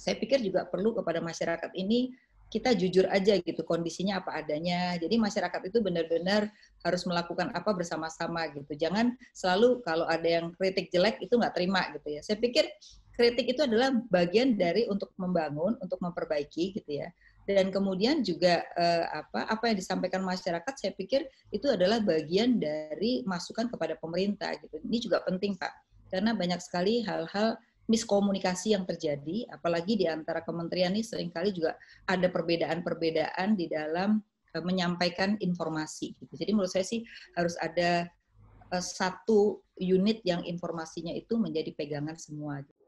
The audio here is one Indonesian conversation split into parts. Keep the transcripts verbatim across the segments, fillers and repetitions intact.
saya pikir juga perlu kepada masyarakat ini kita jujur aja gitu, kondisinya apa adanya. Jadi masyarakat itu benar-benar harus melakukan apa bersama-sama gitu. Jangan selalu kalau ada yang kritik jelek itu nggak terima gitu ya. Saya pikir kritik itu adalah bagian dari untuk membangun, untuk memperbaiki gitu ya. Dan kemudian juga eh, apa apa yang disampaikan masyarakat, saya pikir itu adalah bagian dari masukan kepada pemerintah gitu. Ini juga penting Pak, karena banyak sekali hal-hal miskomunikasi yang terjadi, apalagi di antara kementerian ini seringkali juga ada perbedaan-perbedaan di dalam uh, menyampaikan informasi. Gitu. Jadi menurut saya sih harus ada uh, satu unit yang informasinya itu menjadi pegangan semua. Gitu.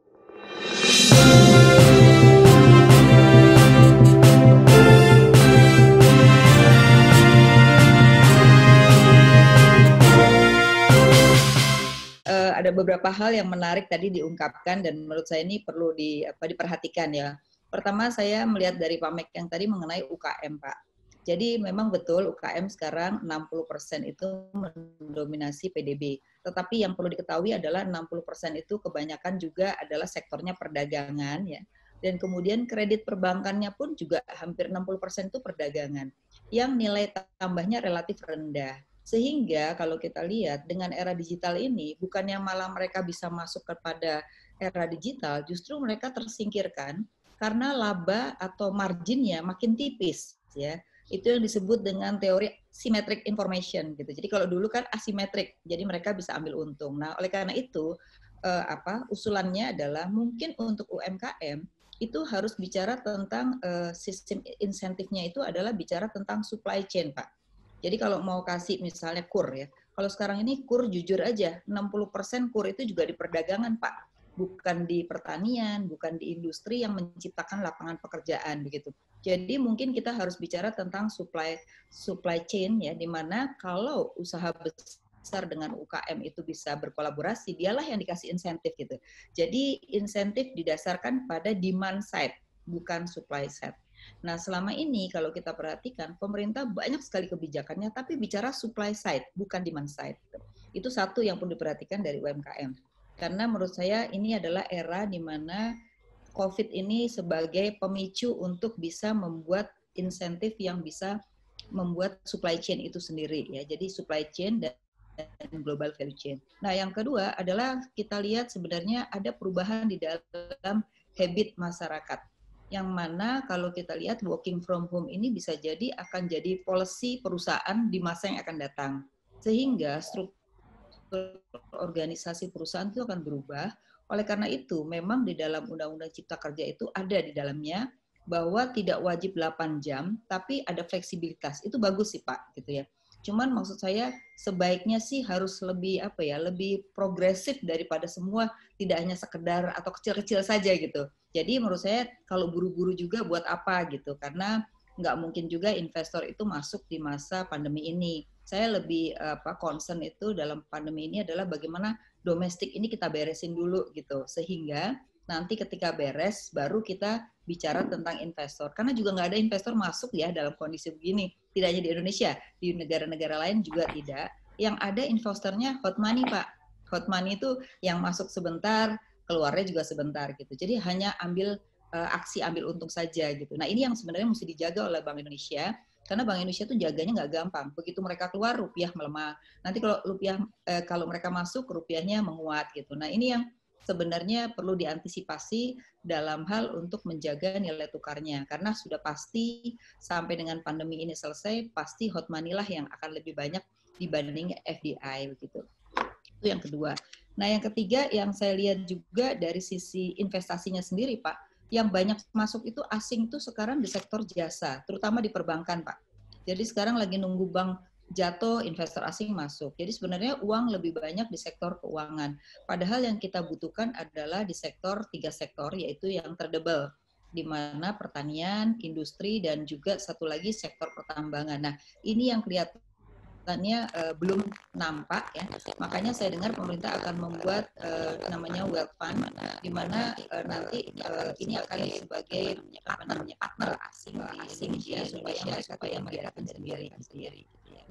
Ada beberapa hal yang menarik tadi diungkapkan dan menurut saya ini perlu di, apa, diperhatikan ya. Pertama saya melihat dari Pak Mek yang tadi mengenai U K M Pak. Jadi memang betul U K M sekarang enam puluh persen itu mendominasi P D B. Tetapi yang perlu diketahui adalah enam puluh persen itu kebanyakan juga adalah sektornya perdagangan ya. Dan kemudian kredit perbankannya pun juga hampir enam puluh persen itu perdagangan. Yang nilai tambahnya relatif rendah. Sehingga kalau kita lihat dengan era digital ini, bukannya malah mereka bisa masuk kepada era digital, justru mereka tersingkirkan karena laba atau marginnya makin tipis, ya. Itu yang disebut dengan teori symmetric information, gitu. Jadi kalau dulu kan asimetrik, jadi mereka bisa ambil untung. Nah, oleh karena itu, eh, apa usulannya adalah mungkin untuk U M K M itu harus bicara tentang eh, sistem insentifnya itu adalah bicara tentang supply chain, Pak. Jadi kalau mau kasih misalnya kur ya, kalau sekarang ini kur jujur aja, enam puluh persen kur itu juga di perdagangan Pak, bukan di pertanian, bukan di industri yang menciptakan lapangan pekerjaan begitu. Jadi mungkin kita harus bicara tentang supply supply chain ya, di mana kalau usaha besar dengan U K M itu bisa berkolaborasi, dialah yang dikasih insentif gitu. Jadi insentif didasarkan pada demand side, bukan supply side. Nah, selama ini kalau kita perhatikan, pemerintah banyak sekali kebijakannya, tapi bicara supply side, bukan demand side. Itu satu yang perlu diperhatikan dari U M K M. Karena menurut saya ini adalah era di mana COVID ini sebagai pemicu untuk bisa membuat insentif yang bisa membuat supply chain itu sendiri. Ya. Jadi supply chain dan global value chain. Nah, yang kedua adalah kita lihat sebenarnya ada perubahan di dalam habit masyarakat. Yang mana kalau kita lihat working from home ini bisa jadi akan jadi policy perusahaan di masa yang akan datang. Sehingga struktur organisasi perusahaan itu akan berubah. Oleh karena itu, memang di dalam Undang-Undang Cipta Kerja itu ada di dalamnya bahwa tidak wajib delapan jam, tapi ada fleksibilitas. Itu bagus sih Pak, gitu ya. Cuman maksud saya sebaiknya sih harus lebih apa ya, lebih progresif daripada semua tidak hanya sekedar atau kecil-kecil saja gitu. Jadi menurut saya kalau buru-buru juga buat apa gitu, karena nggak mungkin juga investor itu masuk di masa pandemi ini. Saya lebih apa concern itu dalam pandemi ini adalah bagaimana domestik ini kita beresin dulu gitu, sehingga nanti ketika beres baru kita bicara tentang investor. Karena juga nggak ada investor masuk ya dalam kondisi begini. Tidak hanya di Indonesia, di negara-negara lain juga tidak. Yang ada investornya hot money Pak. Hot money itu yang masuk sebentar, keluarnya juga sebentar gitu. Jadi hanya ambil uh, aksi ambil untung saja gitu. Nah ini yang sebenarnya mesti dijaga oleh Bank Indonesia. Karena Bank Indonesia tuh jaganya nggak gampang. Begitu mereka keluar, rupiah melemah. Nanti kalau rupiah, eh, kalau mereka masuk, rupiahnya menguat gitu. Nah ini yang sebenarnya perlu diantisipasi dalam hal untuk menjaga nilai tukarnya. Karena sudah pasti sampai dengan pandemi ini selesai, pasti hot money lah yang akan lebih banyak dibanding F D I begitu. Itu yang kedua. Nah yang ketiga yang saya lihat juga dari sisi investasinya sendiri Pak, yang banyak masuk itu asing itu sekarang di sektor jasa, terutama di perbankan Pak. Jadi sekarang lagi nunggu bank jatuh, investor asing masuk. Jadi sebenarnya uang lebih banyak di sektor keuangan. Padahal yang kita butuhkan adalah di sektor, tiga sektor, yaitu yang tradable, di mana pertanian, industri, dan juga satu lagi sektor pertambangan. Nah, ini yang kelihatan Tanya, uh, belum nampak ya, makanya saya dengar pemerintah akan membuat uh, namanya wealth fund, di mana uh, nanti uh, ini akan sebagai apa namanya partner asing di Indonesia supaya mereka tidak menggerakkan sendiri. sendiri.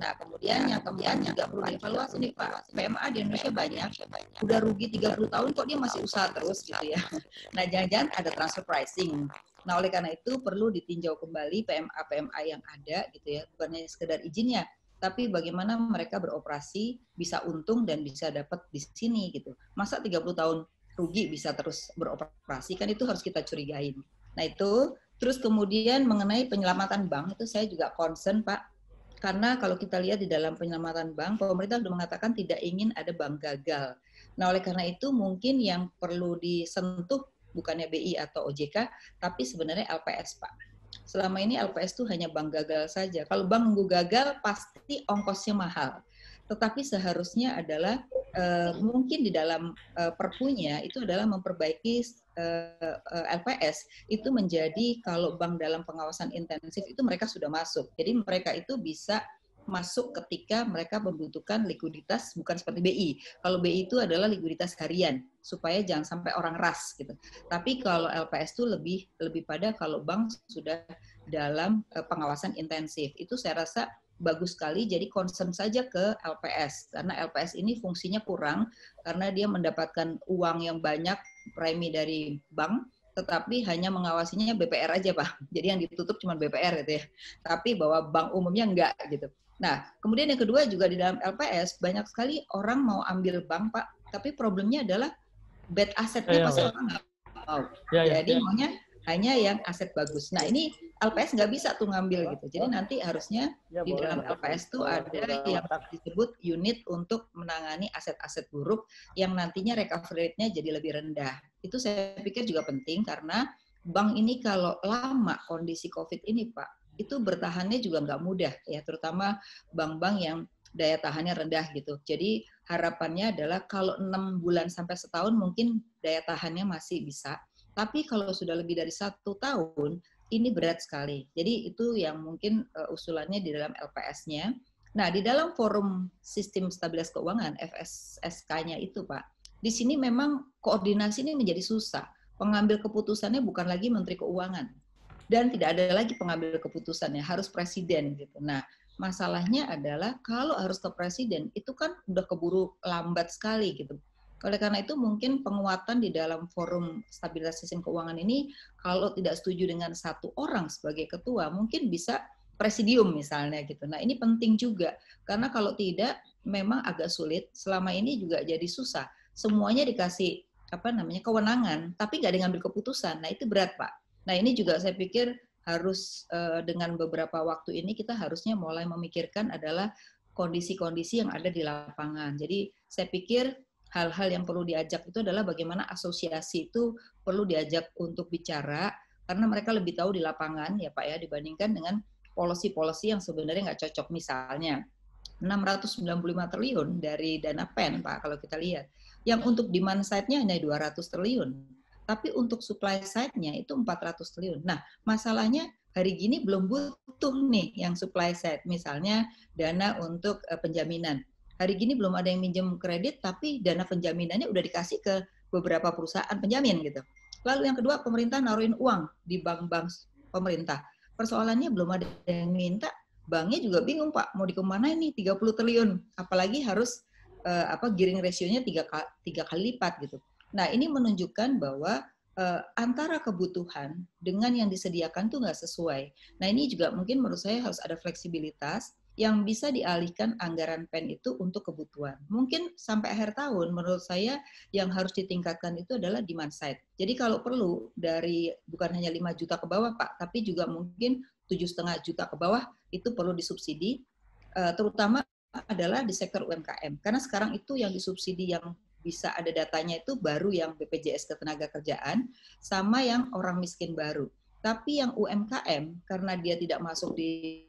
Nah, kemudian yang keempat juga perlu dievaluasi nih Pak, P M A di Indonesia banyak, udah rugi tiga puluh tahun kok dia masih usaha terus gitu ya. Nah, jangan-jangan ada transfer pricing. Nah, oleh karena itu perlu ditinjau kembali P M A-P M A yang ada gitu ya, bukannya sekedar izinnya, tapi bagaimana mereka beroperasi bisa untung dan bisa dapat di sini gitu. Masa tiga puluh tahun rugi bisa terus beroperasi, kan itu harus kita curigain. Nah, itu terus kemudian mengenai penyelamatan bank itu saya juga concern Pak, karena kalau kita lihat di dalam penyelamatan bank, pemerintah sudah mengatakan tidak ingin ada bank gagal. Nah, oleh karena itu mungkin yang perlu disentuh bukannya B I atau O J K, tapi sebenarnya L P S, Pak. Selama ini L P S itu hanya bank gagal saja. Kalau bank nunggu gagal, pasti ongkosnya mahal. Tetapi seharusnya adalah uh, mungkin di dalam uh, perpunya itu adalah memperbaiki uh, uh, L P S itu menjadi kalau bank dalam pengawasan intensif itu mereka sudah masuk. Jadi mereka itu bisa masuk ketika mereka membutuhkan likuiditas, bukan seperti B I. Kalau B I itu adalah likuiditas harian supaya jangan sampai orang ras gitu. Tapi kalau L P S itu lebih lebih pada kalau bank sudah dalam uh, pengawasan intensif. Itu saya rasa bagus sekali, jadi concern saja ke L P S karena L P S ini fungsinya kurang karena dia mendapatkan uang yang banyak premi dari bank, tetapi hanya mengawasinya B P R aja Pak. Jadi yang ditutup cuma B P R gitu ya. Tapi bahwa bank umumnya enggak gitu. Nah, kemudian yang kedua juga di dalam L P S banyak sekali orang mau ambil bank Pak, tapi problemnya adalah bad asetnya ya, pasti ya. orang nggak mau. Ya, ya. Jadi maunya hanya yang aset bagus. Nah ini L P S nggak bisa tuh ngambil gitu. Jadi nanti harusnya Ya, di boleh, dalam boleh. L P S tuh ada yang disebut unit untuk menangani aset-aset buruk yang nantinya recovery rate-nya jadi lebih rendah. Itu saya pikir juga penting karena bank ini kalau lama kondisi COVID ini Pak, itu bertahannya juga nggak mudah ya, terutama bank-bank yang daya tahannya rendah gitu. Jadi harapannya adalah kalau enam bulan sampai setahun mungkin daya tahannya masih bisa. Tapi kalau sudah lebih dari satu tahun, ini berat sekali. Jadi itu yang mungkin uh, usulannya di dalam L P S-nya. Nah, di dalam forum sistem stabilitas keuangan F S S K-nya itu, Pak, di sini memang koordinasi ini menjadi susah. Pengambil keputusannya bukan lagi Menteri Keuangan. Dan tidak ada lagi pengambil keputusannya, harus presiden gitu. Nah, masalahnya adalah kalau harus ke presiden, itu kan udah keburu lambat sekali gitu. Oleh karena itu mungkin penguatan di dalam forum stabilitas sistem keuangan ini kalau tidak setuju dengan satu orang sebagai ketua mungkin bisa presidium misalnya gitu. Nah ini penting juga karena kalau tidak memang agak sulit. Selama ini juga jadi susah. Semuanya dikasih apa namanya kewenangan tapi nggak diambil keputusan. Nah itu berat Pak. Nah ini juga saya pikir harus uh, dengan beberapa waktu ini kita harusnya mulai memikirkan adalah kondisi-kondisi yang ada di lapangan. Jadi saya pikir hal-hal yang perlu diajak itu adalah bagaimana asosiasi itu perlu diajak untuk bicara karena mereka lebih tahu di lapangan ya Pak ya dibandingkan dengan policy-policy yang sebenarnya nggak cocok. Misalnya enam ratus sembilan puluh lima triliun dari dana P E N Pak kalau kita lihat yang untuk demand side-nya hanya dua ratus triliun tapi untuk supply side-nya itu empat ratus triliun. Nah masalahnya hari gini belum butuh nih yang supply side misalnya dana untuk uh, penjaminan. Hari gini belum ada yang minjem kredit, tapi dana penjaminannya udah dikasih ke beberapa perusahaan penjamin gitu. Lalu yang kedua, pemerintah naruhin uang di bank-bank pemerintah. Persoalannya belum ada yang minta, banknya juga bingung Pak, mau dikemanain nih tiga puluh triliun, apalagi harus uh, apa gearing ratio-nya tiga, tiga kali lipat gitu. Nah ini menunjukkan bahwa uh, antara kebutuhan dengan yang disediakan tuh nggak sesuai. Nah ini juga mungkin menurut saya harus ada fleksibilitas yang bisa dialihkan anggaran P E N itu untuk kebutuhan. Mungkin sampai akhir tahun menurut saya yang harus ditingkatkan itu adalah demand side. Jadi kalau perlu dari bukan hanya lima juta ke bawah Pak, tapi juga mungkin tujuh koma lima juta ke bawah itu perlu disubsidi, terutama adalah di sektor U M K M. Karena sekarang itu yang disubsidi yang bisa ada datanya itu baru yang B P J S Ketenagakerjaan sama yang orang miskin baru. Tapi yang U M K M karena dia tidak masuk di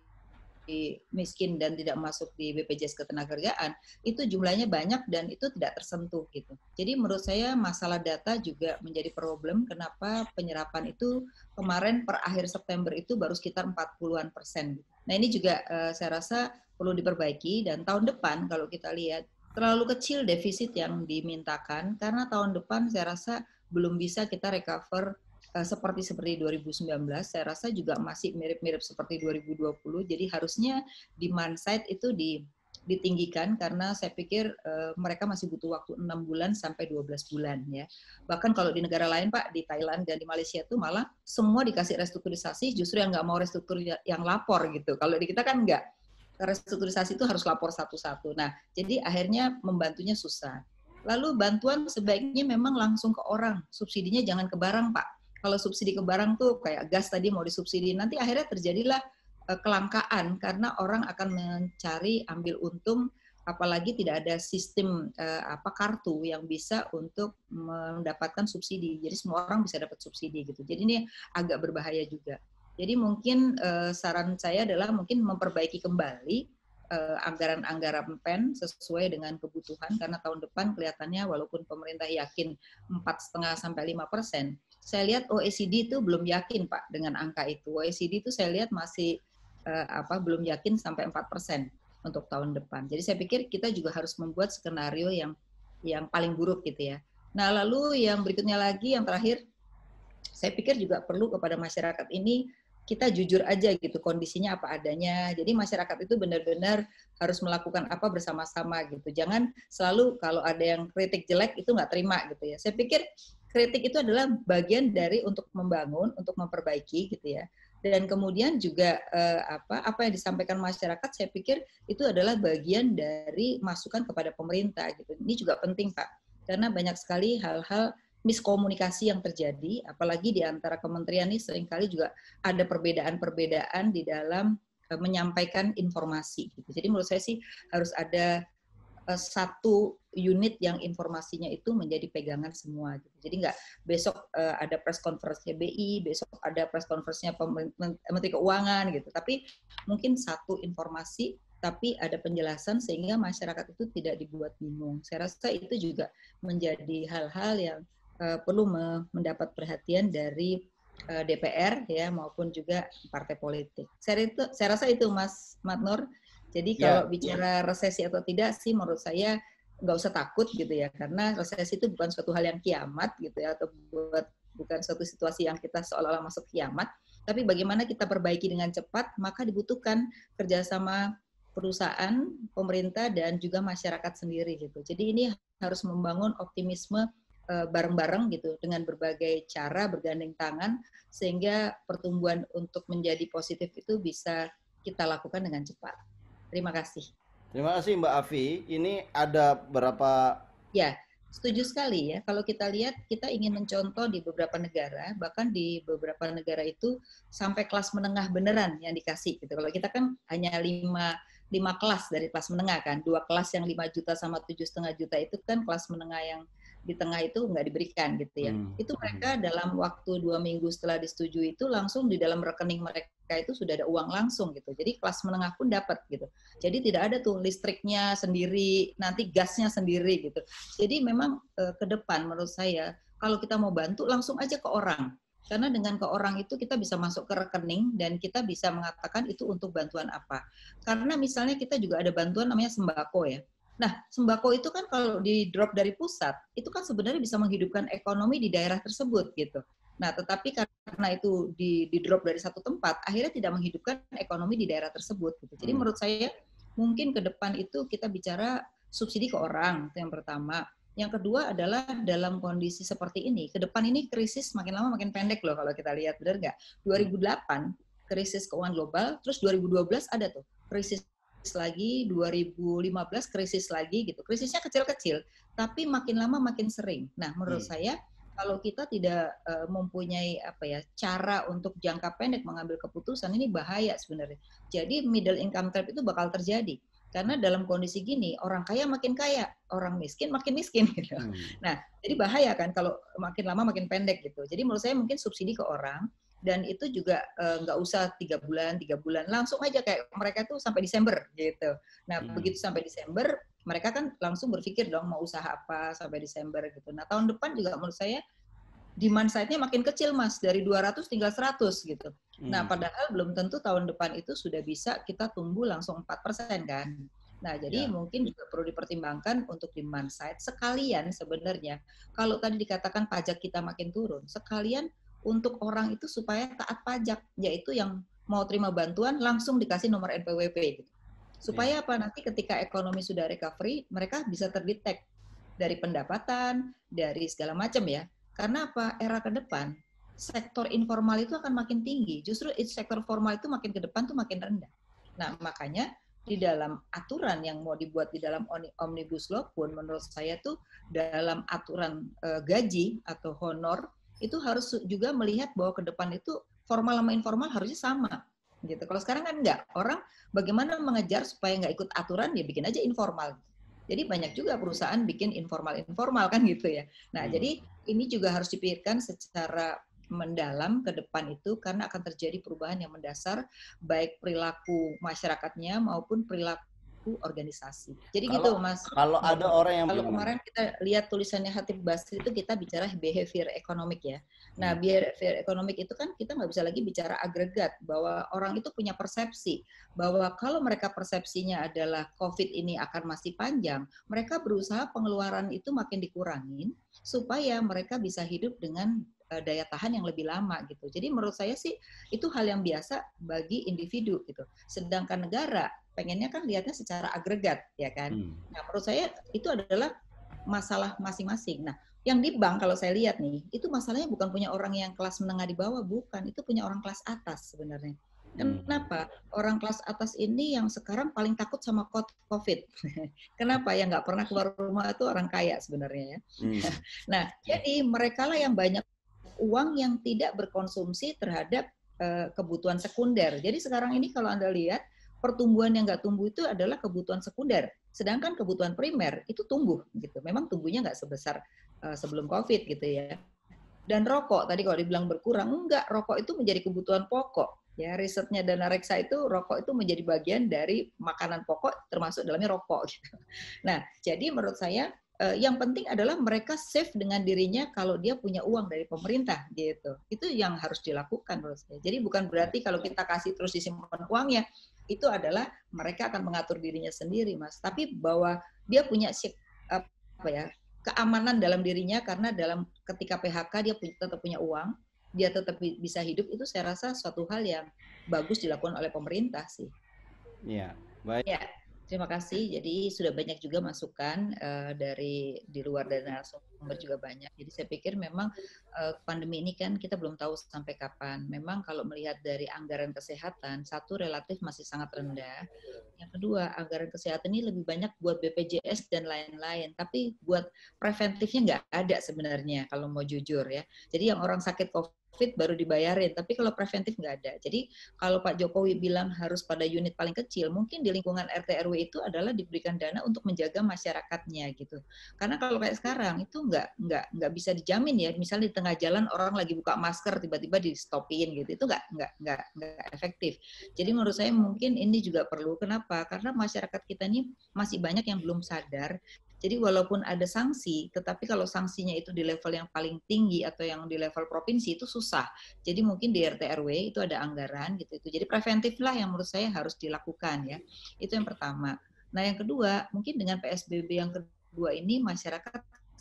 miskin dan tidak masuk di B P J S Ketenagakerjaan itu jumlahnya banyak dan itu tidak tersentuh gitu. Jadi menurut saya masalah data juga menjadi problem kenapa penyerapan itu kemarin per akhir September itu baru sekitar empat puluhan persen. Nah ini juga uh, saya rasa perlu diperbaiki dan tahun depan kalau kita lihat terlalu kecil defisit yang dimintakan karena tahun depan saya rasa belum bisa kita recover uh, seperti seperti dua ribu sembilan belas, saya rasa juga masih mirip-mirip seperti dua ribu dua puluh. Jadi harusnya demand side itu di ditinggikan karena saya pikir uh, mereka masih butuh waktu enam bulan sampai dua belas bulan ya. Bahkan kalau di negara lain Pak, di Thailand dan di Malaysia itu malah semua dikasih restrukturisasi, justru yang nggak mau restruktur yang lapor gitu. Kalau di kita kan nggak. Restrukturisasi itu harus lapor satu-satu. Nah, jadi akhirnya membantunya susah. Lalu bantuan sebaiknya memang langsung ke orang, subsidinya jangan ke barang Pak. Kalau subsidi ke barang tuh kayak gas tadi mau disubsidi, nanti akhirnya terjadilah kelangkaan karena orang akan mencari ambil untung, apalagi tidak ada sistem uh, apa kartu yang bisa untuk mendapatkan subsidi. Jadi semua orang bisa dapat subsidi gitu. Jadi ini agak berbahaya juga. Jadi mungkin uh, saran saya adalah mungkin memperbaiki kembali uh, anggaran-anggaran P E N sesuai dengan kebutuhan karena tahun depan kelihatannya walaupun pemerintah yakin empat koma lima sampai lima persen, saya lihat O E C D itu belum yakin Pak dengan angka itu. O E C D itu saya lihat masih uh, apa belum yakin sampai empat persen untuk tahun depan. Jadi saya pikir kita juga harus membuat skenario yang yang paling buruk gitu ya. Nah, lalu yang berikutnya lagi yang terakhir, saya pikir juga perlu kepada masyarakat ini kita jujur aja gitu kondisinya apa adanya. Jadi masyarakat itu benar-benar harus melakukan apa bersama-sama gitu. Jangan selalu kalau ada yang kritik jelek itu nggak terima gitu ya. Saya pikir kritik itu adalah bagian dari untuk membangun, untuk memperbaiki gitu ya. Dan kemudian juga eh, apa apa yang disampaikan masyarakat saya pikir itu adalah bagian dari masukan kepada pemerintah gitu. Ini juga penting Pak. Karena banyak sekali hal-hal miskomunikasi yang terjadi, apalagi di antara kementerian ini seringkali juga ada perbedaan-perbedaan di dalam uh, menyampaikan informasi. Gitu. Jadi menurut saya sih harus ada uh, satu unit yang informasinya itu menjadi pegangan semua. Gitu. Jadi nggak besok uh, ada press conference-nya B I, besok ada press conference-nya Menteri Keuangan gitu. Tapi mungkin satu informasi tapi ada penjelasan sehingga masyarakat itu tidak dibuat bingung. Saya rasa itu juga menjadi hal-hal yang Uh, perlu me mendapat perhatian dari uh, D P R ya maupun juga partai politik. Saya, itu, saya rasa itu Mas Matnur. Jadi kalau yeah. bicara resesi atau tidak sih menurut saya nggak usah takut gitu ya karena resesi itu bukan suatu hal yang kiamat gitu ya atau buat bukan suatu situasi yang kita seolah-olah masuk kiamat. Tapi bagaimana kita perbaiki dengan cepat maka dibutuhkan kerjasama perusahaan, pemerintah dan juga masyarakat sendiri gitu. Jadi ini harus membangun optimisme bareng-bareng gitu dengan berbagai cara bergandeng tangan sehingga pertumbuhan untuk menjadi positif itu bisa kita lakukan dengan cepat. Terima kasih. Terima kasih Mbak Afi. Ini ada berapa? Ya, setuju sekali ya. Kalau kita lihat kita ingin mencontoh di beberapa negara, bahkan di beberapa negara itu sampai kelas menengah beneran yang dikasih gitu. Kalau kita kan hanya lima lima kelas dari kelas menengah kan, dua kelas yang lima juta sama tujuh setengah juta itu kan kelas menengah yang di tengah itu nggak diberikan gitu ya. Hmm. Itu mereka dalam waktu dua minggu setelah disetujui itu langsung di dalam rekening mereka itu sudah ada uang langsung gitu. Jadi kelas menengah pun dapat gitu. Jadi tidak ada tuh listriknya sendiri, nanti gasnya sendiri gitu. Jadi memang eh, ke depan menurut saya kalau kita mau bantu langsung aja ke orang. Karena dengan ke orang itu kita bisa masuk ke rekening dan kita bisa mengatakan itu untuk bantuan apa. Karena misalnya kita juga ada bantuan namanya sembako ya. Nah, sembako itu kan kalau di drop dari pusat, itu kan sebenarnya bisa menghidupkan ekonomi di daerah tersebut gitu. Nah, tetapi karena itu di, di drop dari satu tempat, akhirnya tidak menghidupkan ekonomi di daerah tersebut. Gitu. Jadi hmm. menurut saya mungkin ke depan itu kita bicara subsidi ke orang, itu yang pertama. Yang kedua adalah dalam kondisi seperti ini, ke depan ini krisis makin lama makin pendek loh kalau kita lihat, benar nggak? dua ribu delapan krisis keuangan global, terus dua ribu dua belas ada tuh krisis lagi, dua ribu lima belas krisis lagi gitu. Krisisnya kecil-kecil, tapi makin lama makin sering. Nah, menurut hmm. saya kalau kita tidak uh, mempunyai apa ya cara untuk jangka pendek mengambil keputusan ini bahaya sebenarnya. Jadi middle income trap itu bakal terjadi. Karena dalam kondisi gini, orang kaya makin kaya, orang miskin makin miskin gitu. Hmm. Nah, jadi bahaya kan kalau makin lama makin pendek gitu. Jadi menurut saya mungkin subsidi ke orang, dan itu juga nggak uh, usah tiga bulan, tiga bulan, langsung aja kayak mereka tuh sampai Desember gitu. Nah, hmm. begitu sampai Desember, mereka kan langsung berpikir dong mau usaha apa sampai Desember gitu. Nah, tahun depan juga menurut saya demand side-nya makin kecil Mas, dari dua ratus tinggal seratus gitu. Hmm. Nah, padahal belum tentu tahun depan itu sudah bisa kita tumbuh langsung empat persen kan. Nah, jadi ya. Mungkin juga perlu dipertimbangkan untuk demand side sekalian sebenarnya. Kalau tadi dikatakan pajak kita makin turun, sekalian untuk orang itu supaya taat pajak, yaitu yang mau terima bantuan langsung dikasih nomor N P W P gitu. Supaya apa, nanti ketika ekonomi sudah recovery, mereka bisa terdetek dari pendapatan, dari segala macam ya. Karena apa, era ke depan sektor informal itu akan makin tinggi, justru sektor formal itu makin ke depan tuh makin rendah. Nah makanya di dalam aturan yang mau dibuat di dalam Omnibus Law pun menurut saya tuh dalam aturan uh, gaji atau honor itu harus juga melihat bahwa ke depan itu formal sama informal harusnya sama gitu. Kalau sekarang kan enggak, orang bagaimana mengejar supaya nggak ikut aturan, ya bikin aja informal. Jadi banyak juga perusahaan bikin informal-informal kan gitu ya. Nah hmm. jadi ini juga harus dipikirkan secara mendalam ke depan itu karena akan terjadi perubahan yang mendasar baik perilaku masyarakatnya maupun perilaku organisasi. Jadi kalau, gitu Mas. Kalau ada kalau, orang yang kalau kemarin kita lihat tulisannya Khatib Basri itu kita bicara behavior economic ya. Nah, behavior economic itu kan kita nggak bisa lagi bicara agregat bahwa orang itu punya persepsi bahwa kalau mereka persepsinya adalah COVID ini akan masih panjang, mereka berusaha pengeluaran itu makin dikurangin supaya mereka bisa hidup dengan daya tahan yang lebih lama gitu. Jadi menurut saya sih itu hal yang biasa bagi individu gitu. Sedangkan negara pengennya kan lihatnya secara agregat ya kan. Hmm. Nah menurut saya itu adalah masalah masing-masing. Nah yang di bank kalau saya lihat nih itu masalahnya bukan punya orang yang kelas menengah di bawah, bukan, itu punya orang kelas atas sebenarnya. Kenapa? Orang kelas atas ini yang sekarang paling takut sama COVID. Kenapa? Yang nggak pernah keluar rumah itu orang kaya sebenarnya ya. Hmm. Nah jadi mereka lah yang banyak uang yang tidak berkonsumsi terhadap uh, kebutuhan sekunder. Jadi sekarang ini kalau Anda lihat pertumbuhan yang nggak tumbuh itu adalah kebutuhan sekunder, sedangkan kebutuhan primer itu tumbuh gitu. Memang tumbuhnya nggak sebesar uh, sebelum COVID gitu ya. Dan rokok tadi kalau dibilang berkurang, enggak, rokok itu menjadi kebutuhan pokok. Ya, risetnya Dana Reksa itu rokok itu menjadi bagian dari makanan pokok termasuk dalamnya rokok gitu. Nah, jadi menurut saya Uh, yang penting adalah mereka safe dengan dirinya kalau dia punya uang dari pemerintah gitu. Itu yang harus dilakukan menurut saya. Jadi bukan berarti kalau kita kasih terus disimpan uangnya, itu adalah mereka akan mengatur dirinya sendiri, Mas. Tapi bahwa dia punya apa ya, keamanan dalam dirinya karena dalam ketika P H K dia tetap punya uang, dia tetap bisa hidup, itu saya rasa suatu hal yang bagus dilakukan oleh pemerintah sih. Iya, baik. Ya. Terima kasih. Jadi sudah banyak juga masukan uh, dari di luar dari narasumber juga banyak. Jadi saya pikir memang uh, pandemi ini kan kita belum tahu sampai kapan. Memang kalau melihat dari anggaran kesehatan, satu relatif masih sangat rendah. Yang kedua, anggaran kesehatan ini lebih banyak buat B P J S dan lain-lain. Tapi buat preventifnya nggak ada sebenarnya kalau mau jujur ya. Jadi yang orang sakit COVID baru dibayarin, tapi kalau preventif nggak ada. Jadi kalau Pak Jokowi bilang harus pada unit paling kecil, mungkin di lingkungan R T R W itu adalah diberikan dana untuk menjaga masyarakatnya gitu. Karena kalau kayak sekarang itu nggak nggak nggak bisa dijamin ya. Misalnya di tengah jalan orang lagi buka masker tiba-tiba di stopin gitu, itu nggak nggak nggak nggak efektif. Jadi menurut saya mungkin ini juga perlu. Kenapa? Karena masyarakat kita ini masih banyak yang belum sadar. Jadi walaupun ada sanksi, tetapi kalau sanksinya itu di level yang paling tinggi atau yang di level provinsi itu susah. Jadi mungkin di R T R W itu ada anggaran gitu itu. Jadi preventif lah yang menurut saya harus dilakukan ya. Itu yang pertama. Nah yang kedua, mungkin dengan P S B B yang kedua ini masyarakat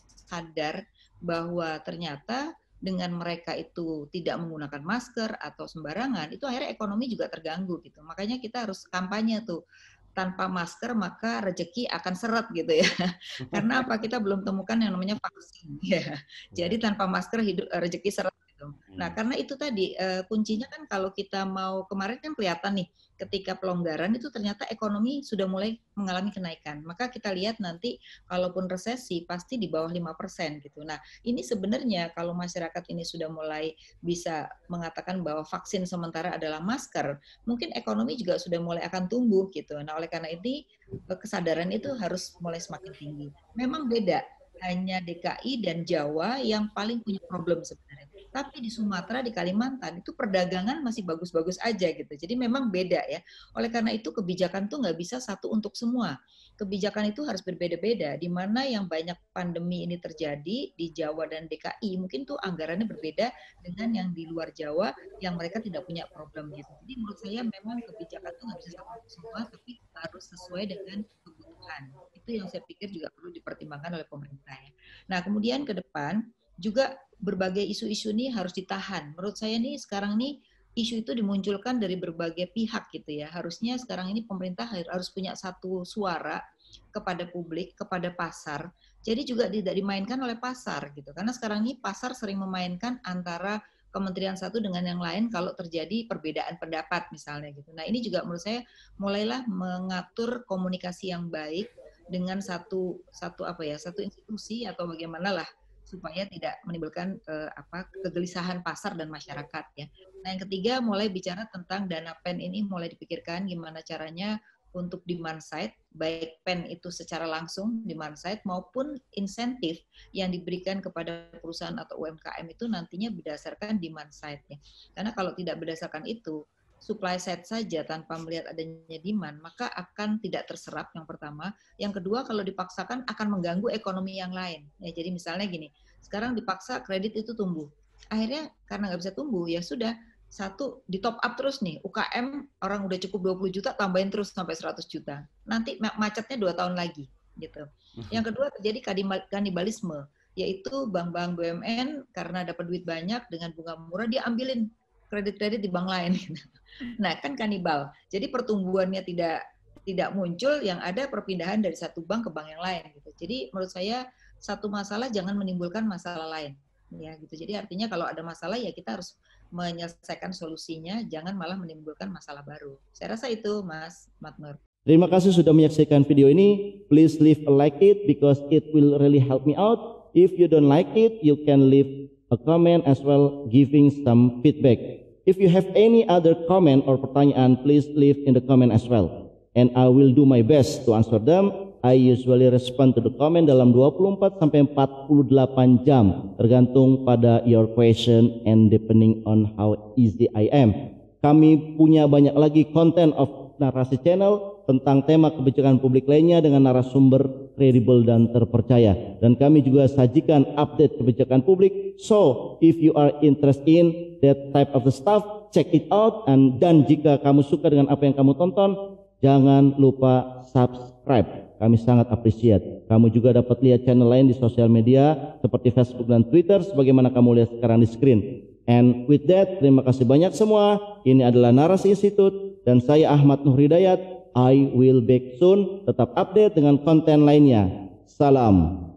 sadar bahwa ternyata dengan mereka itu tidak menggunakan masker atau sembarangan, itu akhirnya ekonomi juga terganggu gitu. Makanya kita harus kampanye tuh, tanpa masker maka rezeki akan seret gitu ya. Karena apa? Kita belum temukan yang namanya vaksin ya. Jadi tanpa masker hidup rezeki seret gitu. Nah, karena itu tadi kuncinya kan kalau kita mau, kemarin kan kelihatan nih ketika pelonggaran itu ternyata ekonomi sudah mulai mengalami kenaikan. Maka kita lihat nanti kalaupun resesi pasti di bawah lima persen gitu. Nah, ini sebenarnya kalau masyarakat ini sudah mulai bisa mengatakan bahwa vaksin sementara adalah masker, mungkin ekonomi juga sudah mulai akan tumbuh gitu. Nah, oleh karena ini kesadaran itu harus mulai semakin tinggi. Memang beda, hanya D K I dan Jawa yang paling punya problem sebenarnya. Tapi di Sumatera, di Kalimantan itu perdagangan masih bagus-bagus aja gitu. Jadi memang beda ya. Oleh karena itu kebijakan tuh nggak bisa satu untuk semua. Kebijakan itu harus berbeda-beda. Di mana yang banyak pandemi ini terjadi di Jawa dan D K I, mungkin tuh anggarannya berbeda dengan yang di luar Jawa yang mereka tidak punya problem gitu. Jadi menurut saya memang kebijakan itu nggak bisa satu untuk semua, tapi harus sesuai dengan kebutuhan. Itu yang saya pikir juga perlu dipertimbangkan oleh pemerintah ya. Nah kemudian ke depan, juga berbagai isu-isu ini harus ditahan. Menurut saya nih sekarang nih isu itu dimunculkan dari berbagai pihak gitu ya. Harusnya sekarang ini pemerintah harus punya satu suara kepada publik, kepada pasar. Jadi juga tidak dimainkan oleh pasar gitu. Karena sekarang ini pasar sering memainkan antara kementerian satu dengan yang lain kalau terjadi perbedaan pendapat misalnya gitu. Nah, ini juga menurut saya mulailah mengatur komunikasi yang baik dengan satu satu apa ya, satu institusi atau bagaimana lah supaya tidak menimbulkan uh, apa kegelisahan pasar dan masyarakat ya. Nah, yang ketiga mulai bicara tentang dana P E N ini mulai dipikirkan gimana caranya untuk demand side, baik P E N itu secara langsung demand side maupun insentif yang diberikan kepada perusahaan atau U M K M itu nantinya berdasarkan demand side ya. Karena kalau tidak berdasarkan itu, supply side saja tanpa melihat adanya demand, maka akan tidak terserap yang pertama. Yang kedua, kalau dipaksakan akan mengganggu ekonomi yang lain. Ya, jadi misalnya gini, sekarang dipaksa kredit itu tumbuh. Akhirnya karena nggak bisa tumbuh, ya sudah, satu di top up terus nih, U K M orang udah cukup dua puluh juta, tambahin terus sampai seratus juta. Nanti macetnya dua tahun lagi. Gitu. Yang kedua terjadi kanibalisme, yaitu bank-bank B U M N karena dapat duit banyak dengan bunga murah, dia ambilin kredit-kredit di bank lain. Nah, kan kanibal. Jadi pertumbuhannya tidak tidak muncul, yang ada perpindahan dari satu bank ke bank yang lain. Gitu. Jadi menurut saya satu masalah jangan menimbulkan masalah lain. Ya, gitu. Jadi artinya kalau ada masalah ya kita harus menyelesaikan solusinya, jangan malah menimbulkan masalah baru. Saya rasa itu, Mas Matnur. Terima kasih sudah menyaksikan video ini. Please leave a like it because it will really help me out. If you don't like it, you can leave a comment as well, giving some feedback. If you have any other comment or pertanyaan, please leave in the comment as well. And I will do my best to answer them. I usually respond to the comment dalam dua puluh empat sampai empat puluh delapan jam, tergantung pada your question and depending on how easy I am. Kami punya banyak lagi konten of Narasi Channel tentang tema kebijakan publik lainnya dengan narasumber kredibel dan terpercaya. Dan kami juga sajikan update kebijakan publik. So, if you are interested in that type of the stuff, check it out. And, dan jika kamu suka dengan apa yang kamu tonton, jangan lupa subscribe. Kami sangat appreciate. Kamu juga dapat lihat channel lain di sosial media seperti Facebook dan Twitter sebagaimana kamu lihat sekarang di screen. And with that, terima kasih banyak semua. Ini adalah Narasi Institute dan saya Ahmad Nur Hidayat. I will back soon. Tetap update dengan konten lainnya. Salam.